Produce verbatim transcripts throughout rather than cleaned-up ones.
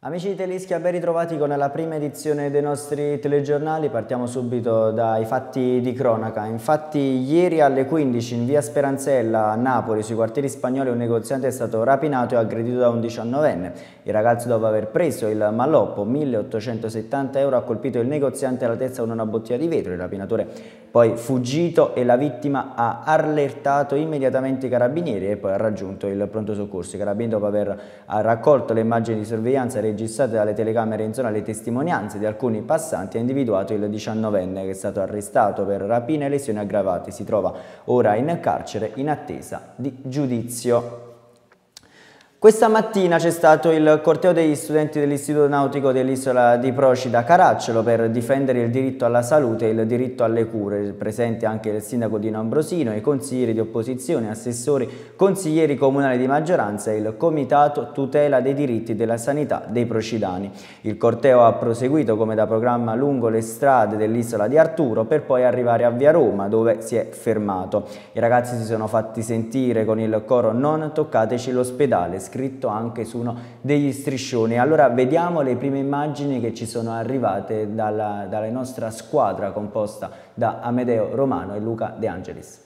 Amici di Telischia, ben ritrovati con la prima edizione dei nostri telegiornali. Partiamo subito dai fatti di cronaca. Infatti ieri alle quindici in via Speranzella a Napoli, sui quartieri spagnoli, un negoziante è stato rapinato e aggredito da un diciannovenne. Il ragazzo, dopo aver preso il malloppo, milleottocentosettanta euro, ha colpito il negoziante alla testa con una bottiglia di vetro. Il rapinatore poi fuggito e la vittima ha allertato immediatamente i carabinieri e poi ha raggiunto il pronto soccorso. I carabinieri, dopo aver raccolto le immagini di sorveglianza registrate dalle telecamere in zona, le testimonianze di alcuni passanti, ha individuato il diciannovenne che è stato arrestato per rapina e lesioni aggravate. Si trova ora in carcere in attesa di giudizio. Questa mattina c'è stato il corteo degli studenti dell'Istituto Nautico dell'isola di Procida Caracciolo per difendere il diritto alla salute e il diritto alle cure. Presente anche il sindaco Dino Ambrosino, i consiglieri di opposizione, assessori, consiglieri comunali di maggioranza e il comitato tutela dei diritti della sanità dei procidani. Il corteo ha proseguito come da programma lungo le strade dell'isola di Arturo per poi arrivare a Via Roma, dove si è fermato. I ragazzi si sono fatti sentire con il coro "Non toccateci l'ospedale", scritto anche su uno degli striscioni. Allora vediamo le prime immagini che ci sono arrivate dalla, dalla nostra squadra composta da Amedeo Romano e Luca De Angelis.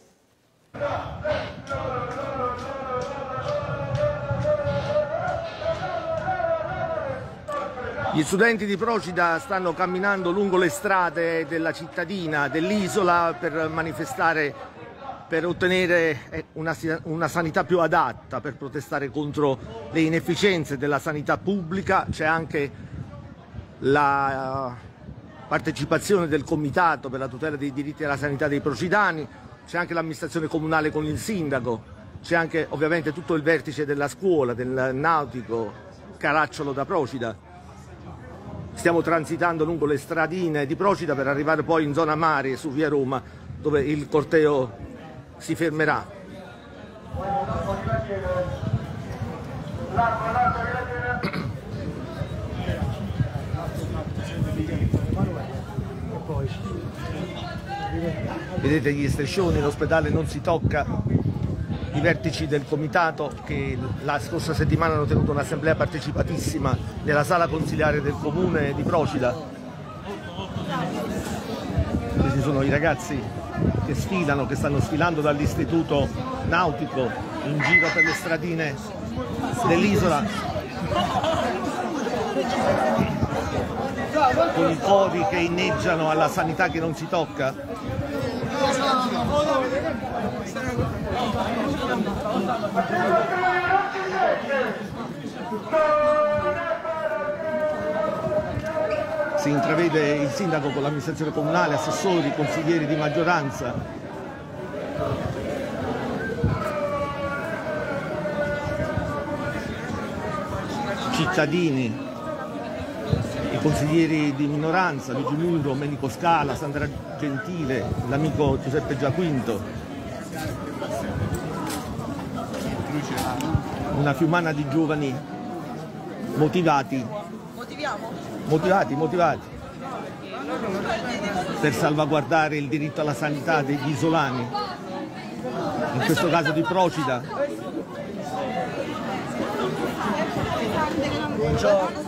Gli studenti di Procida stanno camminando lungo le strade della cittadina, dell'isola, per manifestare, per ottenere una, una sanità più adatta, per protestare contro le inefficienze della sanità pubblica. C'è anche la partecipazione del Comitato per la tutela dei diritti della sanità dei procidani, c'è anche l'amministrazione comunale con il sindaco, c'è anche ovviamente tutto il vertice della scuola, del nautico Caracciolo da Procida. Stiamo transitando lungo le stradine di Procida per arrivare poi in zona mare su Via Roma, dove il corteo si fermerà. Vedete gli striscioni, l'ospedale non si tocca. I vertici del comitato, che la scorsa settimana hanno tenuto un'assemblea partecipatissima nella sala consiliare del comune di Procida. Questi sono i ragazzi che sfilano, che stanno sfilando dall'istituto nautico in giro per le stradine dell'isola, con i cori che inneggiano alla sanità che non si tocca. Si intravede il sindaco con l'amministrazione comunale, assessori, consiglieri di maggioranza. Cittadini, i consiglieri di minoranza, Luigi Muro, Domenico Scala, Sandra Gentile, l'amico Giuseppe Giaquinto. Una fiumana di giovani motivati. Motiviamo? Motivati, motivati per salvaguardare il diritto alla sanità degli isolani, in questo caso di Procida. Buongiorno.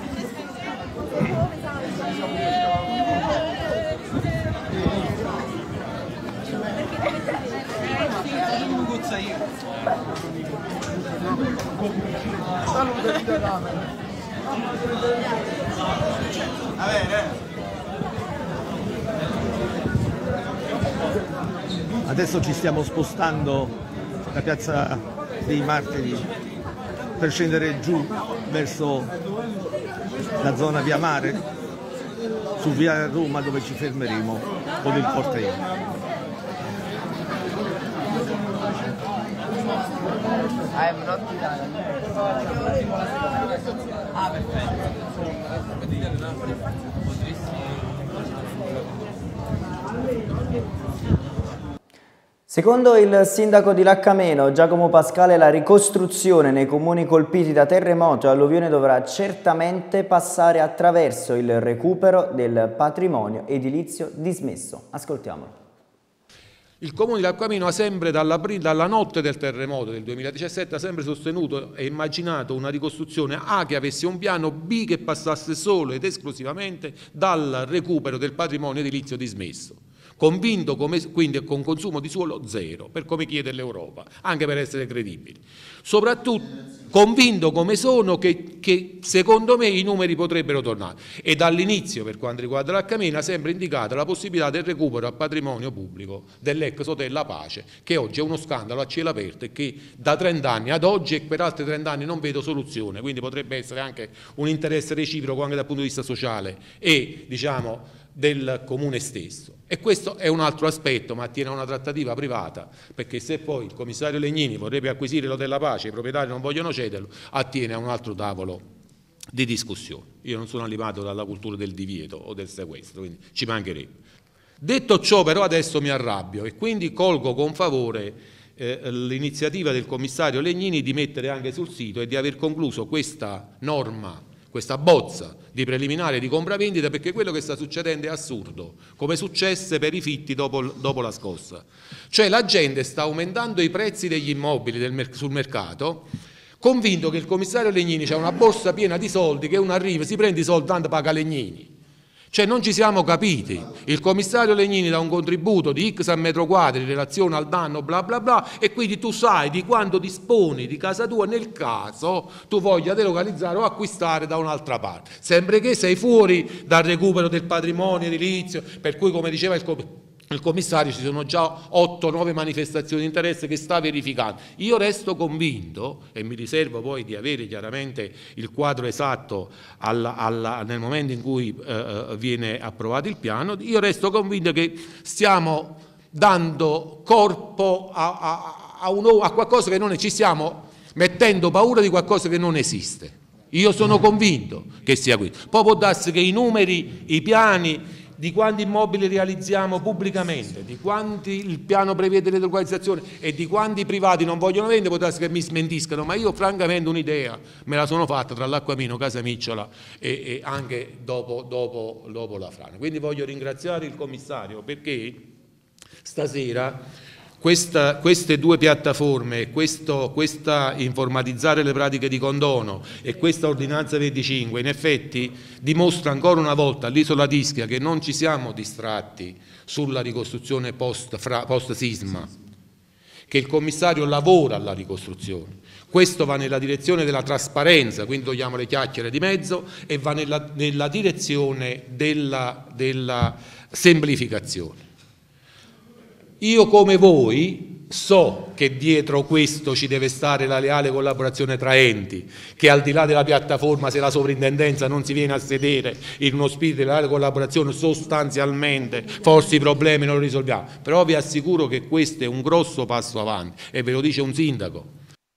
Adesso ci stiamo spostando da Piazza dei Martiri per scendere giù verso la zona via Mare, su via Roma, dove ci fermeremo con il corteo. Ah, perfetto. Secondo il sindaco di Laccameno, Giacomo Pascale, la ricostruzione nei comuni colpiti da terremoto e alluvione dovrà certamente passare attraverso il recupero del patrimonio edilizio dismesso. Ascoltiamolo. Il Comune di Lacquamino ha sempre, dalla, dalla notte del terremoto del duemiladiciassette, ha sempre sostenuto e immaginato una ricostruzione A che avesse un piano, B che passasse solo ed esclusivamente dal recupero del patrimonio edilizio dismesso, convinto come, quindi con consumo di suolo zero, per come chiede l'Europa, anche per essere credibili. Soprattutto convinto come sono che, che secondo me i numeri potrebbero tornare, e dall'inizio per quanto riguarda l'Accamena ha sempre indicato la possibilità del recupero a patrimonio pubblico dell'ex Hotel La Pace, che oggi è uno scandalo a cielo aperto e che da trenta anni ad oggi e per altri trenta anni non vedo soluzione, quindi potrebbe essere anche un interesse reciproco anche dal punto di vista sociale e diciamo del comune stesso. E questo è un altro aspetto, ma attiene a una trattativa privata, perché se poi il commissario Legnini vorrebbe acquisire l'Hotel La Pace, i proprietari non vogliono cederlo, attiene a un altro tavolo di discussione. Io non sono animato dalla cultura del divieto o del sequestro, quindi ci mancherebbe. Detto ciò, però, adesso mi arrabbio e quindi colgo con favore eh, l'iniziativa del commissario Legnini di mettere anche sul sito e di aver concluso questa norma, questa bozza di preliminare di compravendita, perché quello che sta succedendo è assurdo, come successe per i fitti dopo, dopo la scossa. Cioè la gente sta aumentando i prezzi degli immobili del, sul mercato, convinto che il commissario Legnini c'ha una borsa piena di soldi, che uno arriva, si prende i soldi, tanto paga Legnini. Cioè non ci siamo capiti, il commissario Legnini dà un contributo di X a metro quadro in relazione al danno bla bla bla, e quindi tu sai di quanto disponi di casa tua nel caso tu voglia delocalizzare o acquistare da un'altra parte, sempre che sei fuori dal recupero del patrimonio edilizio, per cui come diceva il commissario il commissario ci sono già otto nove manifestazioni di interesse che sta verificando. Io resto convinto, e mi riservo poi di avere chiaramente il quadro esatto alla, alla, nel momento in cui eh, viene approvato il piano, io resto convinto che stiamo dando corpo a, a, a, un, a qualcosa che non è, ci stiamo mettendo paura di qualcosa che non esiste. Io sono convinto che sia qui. Poi può darsi che i numeri, i piani di quanti immobili realizziamo pubblicamente, di quanti il piano prevede le delocalizzazioni e di quanti privati non vogliono vendere, può darsi che mi smentiscano, ma io francamente un'idea me la sono fatta tra l'Acquamino, Casamicciola e, e anche dopo, dopo, dopo la frana. Quindi voglio ringraziare il commissario perché stasera Questa, queste due piattaforme, questo, questa informatizzare le pratiche di condono e questa ordinanza venticinque in effetti dimostra ancora una volta all'Isola d'Ischia che non ci siamo distratti sulla ricostruzione post, fra, post sisma, che il commissario lavora alla ricostruzione. Questo va nella direzione della trasparenza, quindi togliamo le chiacchiere di mezzo, e va nella, nella direzione della, della semplificazione. Io come voi so che dietro questo ci deve stare la leale collaborazione tra enti, che al di là della piattaforma, se la sovrintendenza non si viene a sedere in uno spirito di leale collaborazione, sostanzialmente forse i problemi non li risolviamo, però vi assicuro che questo è un grosso passo avanti e ve lo dice un sindaco.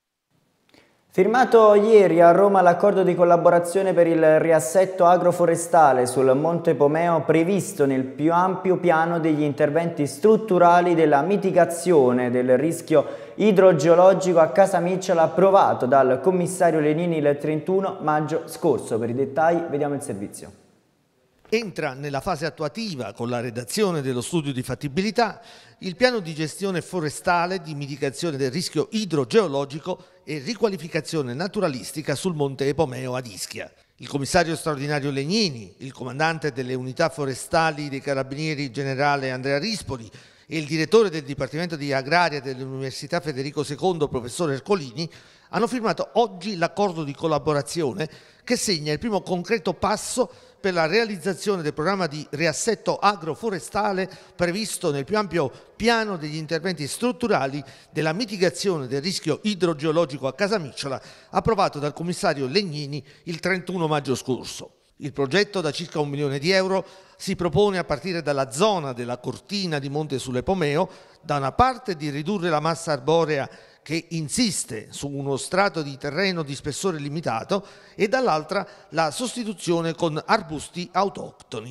Firmato ieri a Roma l'accordo di collaborazione per il riassetto agroforestale sul Monte Pomeo, previsto nel più ampio piano degli interventi strutturali della mitigazione del rischio idrogeologico a Casamicciola, approvato dal commissario Legnini il trentuno maggio scorso. Per i dettagli vediamo il servizio. Entra nella fase attuativa, con la redazione dello studio di fattibilità, il piano di gestione forestale di mitigazione del rischio idrogeologico e riqualificazione naturalistica sul Monte Epomeo ad Ischia. Il commissario straordinario Legnini, il comandante delle unità forestali dei Carabinieri generale Andrea Rispoli e il direttore del Dipartimento di Agraria dell'Università Federico secondo, professor Ercolini, hanno firmato oggi l'accordo di collaborazione che segna il primo concreto passo per la realizzazione del programma di riassetto agroforestale previsto nel più ampio piano degli interventi strutturali della mitigazione del rischio idrogeologico a Casamicciola, approvato dal commissario Legnini il trentuno maggio scorso. Il progetto, da circa un milione di euro, si propone, a partire dalla zona della cortina di Monte sull'Epomeo, da una parte di ridurre la massa arborea che insiste su uno strato di terreno di spessore limitato, e dall'altra la sostituzione con arbusti autoctoni.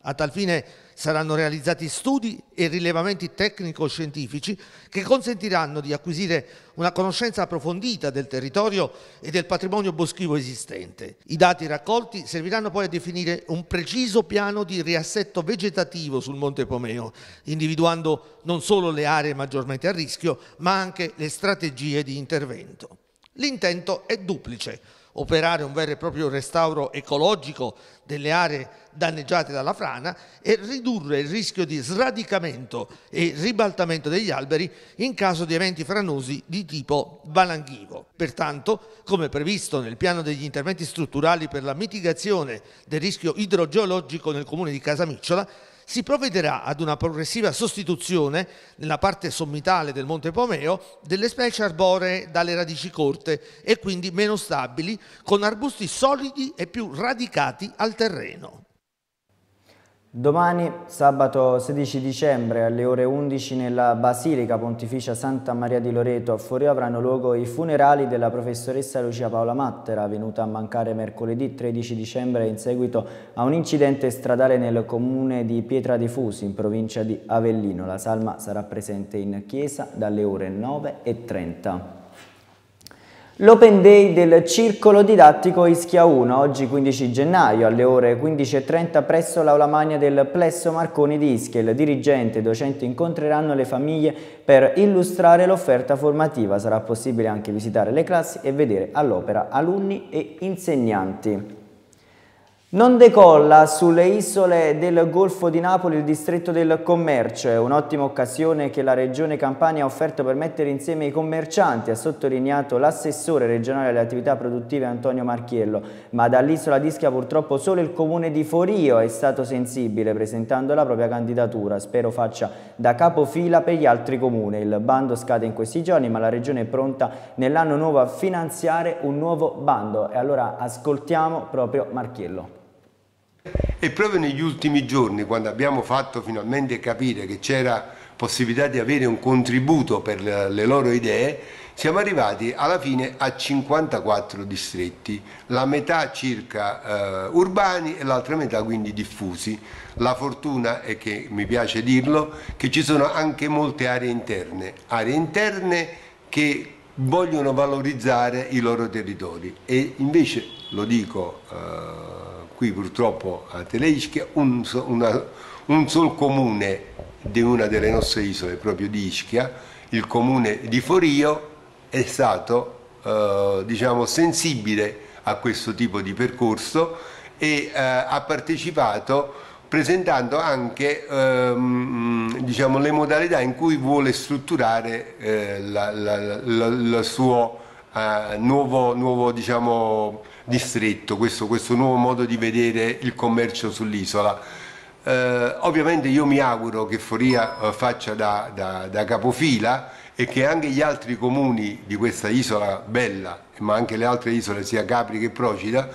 A tal fine saranno realizzati studi e rilevamenti tecnico-scientifici che consentiranno di acquisire una conoscenza approfondita del territorio e del patrimonio boschivo esistente. I dati raccolti serviranno poi a definire un preciso piano di riassetto vegetativo sul Monte Pomeo, individuando non solo le aree maggiormente a rischio, ma anche le strategie di intervento. L'intento è duplice: operare un vero e proprio restauro ecologico delle aree danneggiate dalla frana e ridurre il rischio di sradicamento e ribaltamento degli alberi in caso di eventi franosi di tipo valanghivo. Pertanto, come previsto nel piano degli interventi strutturali per la mitigazione del rischio idrogeologico nel comune di Casamicciola, si provvederà ad una progressiva sostituzione nella parte sommitale del Monte Pomeo delle specie arboree dalle radici corte e quindi meno stabili, con arbusti solidi e più radicati al terreno. Domani, sabato sedici dicembre, alle ore undici, nella Basilica Pontificia Santa Maria di Loreto a Forio avranno luogo i funerali della professoressa Lucia Paola Mattera, venuta a mancare mercoledì tredici dicembre in seguito a un incidente stradale nel comune di Pietra di Fusi, in provincia di Avellino. La salma sarà presente in chiesa dalle ore nove e trenta. L'Open Day del Circolo Didattico Ischia uno, oggi quindici gennaio, alle ore quindici e trenta presso l'Aula Magna del Plesso Marconi di Ischia. Il dirigente e i docenti incontreranno le famiglie per illustrare l'offerta formativa. Sarà possibile anche visitare le classi e vedere all'opera alunni e insegnanti. Non decolla sulle isole del Golfo di Napoli il distretto del commercio. È un'ottima occasione che la Regione Campania ha offerto per mettere insieme i commercianti, ha sottolineato l'assessore regionale alle attività produttive Antonio Marchiello. Ma dall'isola di Ischia purtroppo solo il comune di Forio è stato sensibile, presentando la propria candidatura. Spero faccia da capofila per gli altri comuni. Il bando scade in questi giorni, ma la Regione è pronta nell'anno nuovo a finanziare un nuovo bando. E allora ascoltiamo proprio Marchiello. E proprio negli ultimi giorni, quando abbiamo fatto finalmente capire che c'era possibilità di avere un contributo per le loro idee, siamo arrivati alla fine a cinquantaquattro distretti, la metà circa eh, urbani e l'altra metà quindi diffusi. La fortuna è che, mi piace dirlo, che ci sono anche molte aree interne, aree interne che vogliono valorizzare i loro territori e invece, lo dico eh, qui purtroppo a Teleischia, un, una, un sol comune di una delle nostre isole, proprio di Ischia, il comune di Forio, è stato eh, diciamo, sensibile a questo tipo di percorso e eh, ha partecipato presentando anche ehm, diciamo, le modalità in cui vuole strutturare eh, la, la, la, la suo eh, nuovo, nuovo diciamo, distretto, questo, questo nuovo modo di vedere il commercio sull'isola. Eh, ovviamente io mi auguro che Foria eh, faccia da, da, da capofila e che anche gli altri comuni di questa isola bella, ma anche le altre isole sia Capri che Procida,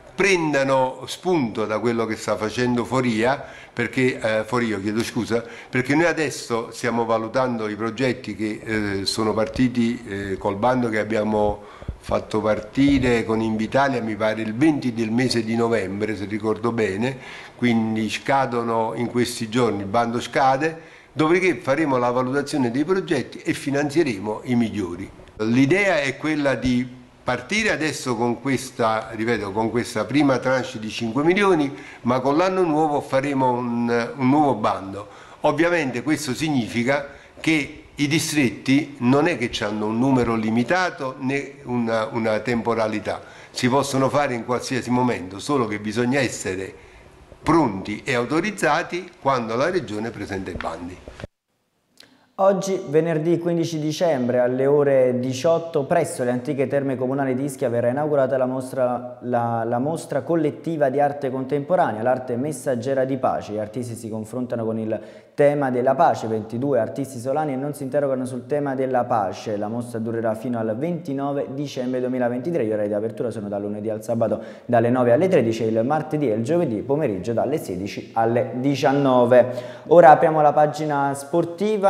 prendano spunto da quello che sta facendo Foria, perché, eh, Forio, chiedo scusa, perché noi adesso stiamo valutando i progetti che eh, sono partiti eh, col bando che abbiamo fatto partire con Invitalia, mi pare il venti del mese di novembre, se ricordo bene, quindi scadono in questi giorni, il bando scade, dopodiché faremo la valutazione dei progetti e finanzieremo i migliori. L'idea è quella di partire adesso con questa, ripeto, con questa prima tranche di cinque milioni, ma con l'anno nuovo faremo un, un nuovo bando. Ovviamente questo significa che i distretti non è che hanno un numero limitato né una, una temporalità, si possono fare in qualsiasi momento, solo che bisogna essere pronti e autorizzati quando la Regione presenta i bandi. Oggi, venerdì quindici dicembre, alle ore diciotto, presso le antiche terme comunali di Ischia verrà inaugurata la mostra, la, la mostra collettiva di arte contemporanea, l'arte messaggera di pace. Gli artisti si confrontano con il tema della pace, ventidue artisti isolani e non si interrogano sul tema della pace. La mostra durerà fino al ventinove dicembre duemilaventitré, gli orari di apertura sono dal lunedì al sabato dalle nove alle tredici e il martedì e il giovedì pomeriggio dalle sedici alle diciannove. Ora apriamo la pagina sportiva, infatti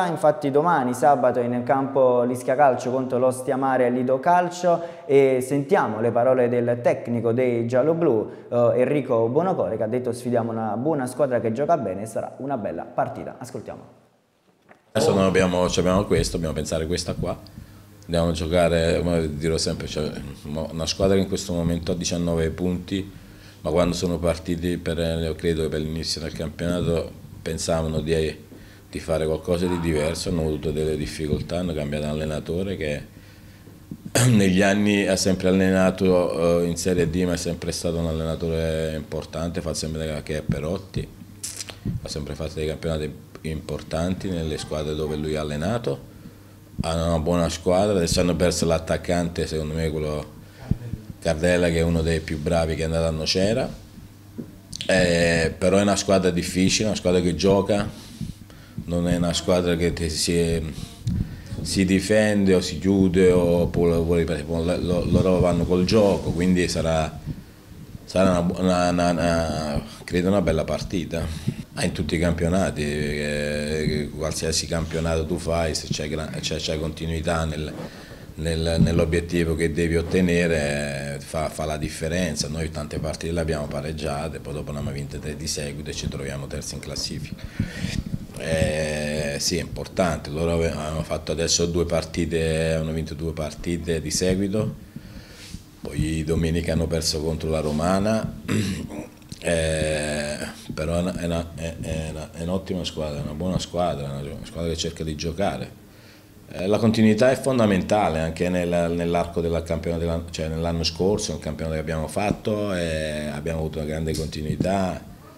infatti domani sabato in campo l'Ischia Calcio contro l'Ostia Mare Lido Calcio, e sentiamo le parole del tecnico dei gialloblu eh, Enrico Buonocore, che ha detto: sfidiamo una buona squadra che gioca bene e sarà una bella partita. Ascoltiamo. Adesso non abbiamo, abbiamo questo, dobbiamo pensare questa qua, dobbiamo giocare, come dirò sempre, cioè, una squadra che in questo momento ha diciannove punti, ma quando sono partiti, per, credo per l'inizio del campionato, pensavano di, di fare qualcosa di diverso, hanno avuto delle difficoltà, hanno cambiato allenatore che negli anni ha sempre allenato in Serie D, ma è sempre stato un allenatore importante, fa sempre che è Perotti, ha sempre fatto dei campionati importanti nelle squadre dove lui ha allenato, hanno una buona squadra, adesso hanno perso l'attaccante, secondo me quello Cardella, che è uno dei più bravi che è andato a Nocera, eh, però è una squadra difficile, una squadra che gioca, non è una squadra che si... si difende o si chiude, oppure loro vanno col gioco, quindi sarà, sarà una, una, una, una, credo una bella partita. In tutti i campionati, eh, qualsiasi campionato tu fai, se c'è continuità nel, nel, nell'obiettivo che devi ottenere, fa, fa la differenza. Noi tante partite le abbiamo pareggiate, poi dopo ne abbiamo vinte tre di seguito e ci troviamo terzi in classifica. Eh, sì, è importante, loro hanno fatto adesso due partite, hanno vinto due partite di seguito, poi domenica hanno perso contro la Romana, eh, però è un'ottima squadra, è una buona squadra, una squadra che cerca di giocare. Eh, la continuità è fondamentale anche nel, nell'arco del campionato, cioè nell'anno scorso, nel campionato che abbiamo fatto, eh, abbiamo avuto una grande continuità.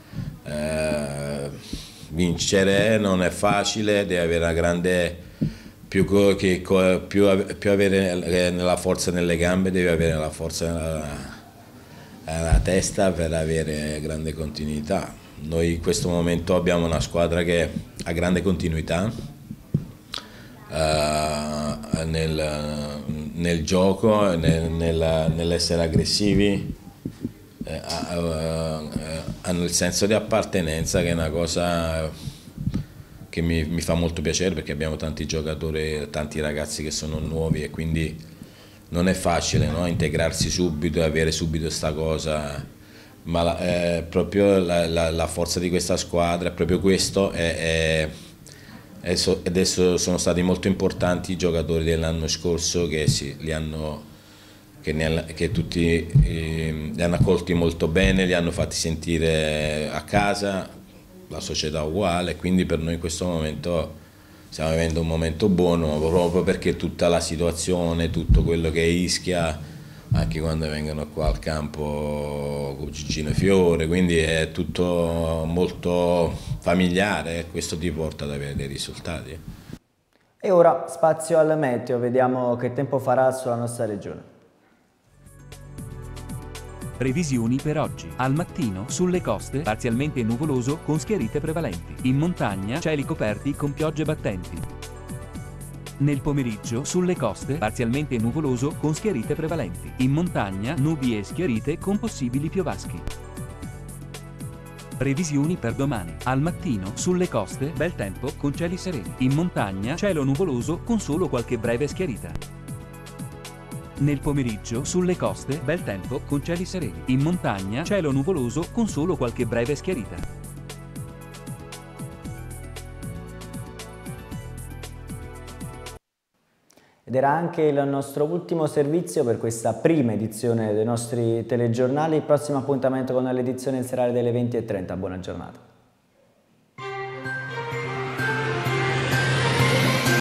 Eh, Vincere non è facile, devi avere una grande, più che più, più avere la forza nelle gambe, devi avere la forza nella, nella testa per avere grande continuità. Noi in questo momento abbiamo una squadra che ha grande continuità uh, nel, nel gioco, nel, nel, nell'essere aggressivi. Eh, eh, hanno il senso di appartenenza, che è una cosa che mi, mi fa molto piacere, perché abbiamo tanti giocatori, tanti ragazzi che sono nuovi e quindi non è facile, no? Integrarsi subito e avere subito questa cosa, ma la, eh, proprio la, la, la forza di questa squadra è proprio questo, è, è, è so, adesso sono stati molto importanti i giocatori dell'anno scorso che si, li hanno Che, ne, che tutti eh, li hanno accolti molto bene, li hanno fatti sentire a casa, la società uguale, quindi per noi in questo momento stiamo vivendo un momento buono, proprio perché tutta la situazione, tutto quello che è Ischia, anche quando vengono qua al campo con Gigino Fiore, quindi è tutto molto familiare e questo ti porta ad avere dei risultati. E ora spazio al meteo, vediamo che tempo farà sulla nostra regione. Previsioni per oggi. Al mattino, sulle coste, parzialmente nuvoloso con schiarite prevalenti. In montagna, cieli coperti con piogge battenti. Nel pomeriggio, sulle coste, parzialmente nuvoloso con schiarite prevalenti. In montagna, nubi e schiarite con possibili piovaschi. Previsioni per domani. Al mattino, sulle coste, bel tempo con cieli sereni. In montagna, cielo nuvoloso con solo qualche breve schiarita. Nel pomeriggio, sulle coste, bel tempo con cieli sereni. In montagna, cielo nuvoloso con solo qualche breve schiarita. Ed era anche il nostro ultimo servizio per questa prima edizione dei nostri telegiornali. Il prossimo appuntamento con l'edizione serale delle venti e trenta. Buona giornata.